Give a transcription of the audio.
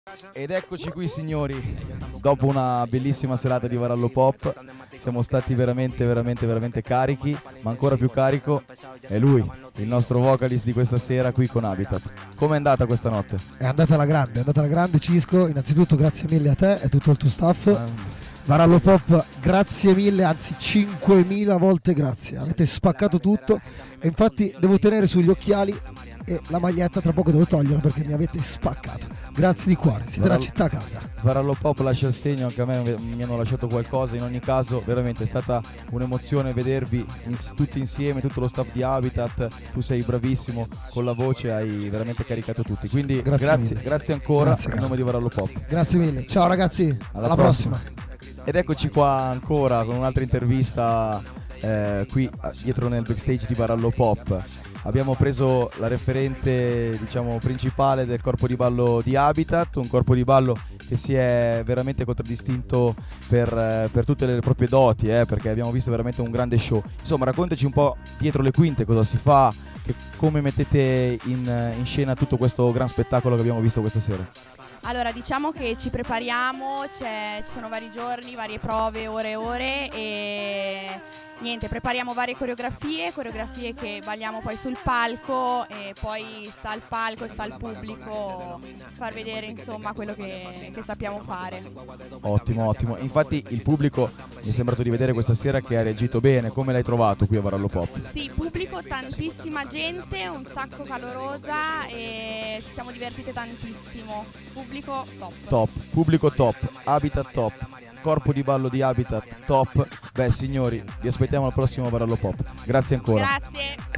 Ed eccoci qui signori, dopo una bellissima serata di Varallo Pop, siamo stati veramente carichi, ma ancora più carico è lui, il nostro vocalist di questa sera qui con Habitat. Com'è andata questa notte? È andata alla grande Cisco, innanzitutto grazie mille a te e tutto il tuo staff. Varallo Pop, grazie mille, anzi 5000 volte grazie, avete spaccato tutto e infatti devo tenere sugli occhiali e la maglietta tra poco devo toglierla perché mi avete spaccato. Grazie di cuore, siete una città calda. Varallo Pop lascia il segno, anche a me mi hanno lasciato qualcosa, in ogni caso veramente è stata un'emozione vedervi tutti insieme, tutto lo staff di Habitat, tu sei bravissimo, con la voce hai veramente caricato tutti, quindi grazie ancora in nome di Varallo Pop. Grazie mille, ciao ragazzi, alla prossima. Ed eccoci qua ancora con un'altra intervista qui dietro nel backstage di Varallo Pop. Abbiamo preso la referente, diciamo, principale del corpo di ballo di Habitat, un corpo di ballo che si è veramente contraddistinto per tutte le proprie doti, perché abbiamo visto veramente un grande show. Insomma, raccontaci un po' dietro le quinte cosa si fa, come mettete in scena tutto questo gran spettacolo che abbiamo visto questa sera. Allora, diciamo che ci prepariamo, ci sono vari giorni, varie prove, ore e ore e niente, prepariamo varie coreografie che balliamo poi sul palco e poi sta al palco e sta al pubblico far vedere insomma quello che sappiamo fare. Ottimo. Infatti il pubblico mi è sembrato di vedere questa sera che ha reagito bene. Come l'hai trovato qui a Varallo Pop? Sì, pubblico, tantissima gente, un sacco calorosa e ci siamo divertite tantissimo. Pubblico top. Pubblico top, Habitat top, corpo di ballo di Habitat top. Beh signori, vi aspettiamo al prossimo Varallo Pop. Grazie ancora. Grazie.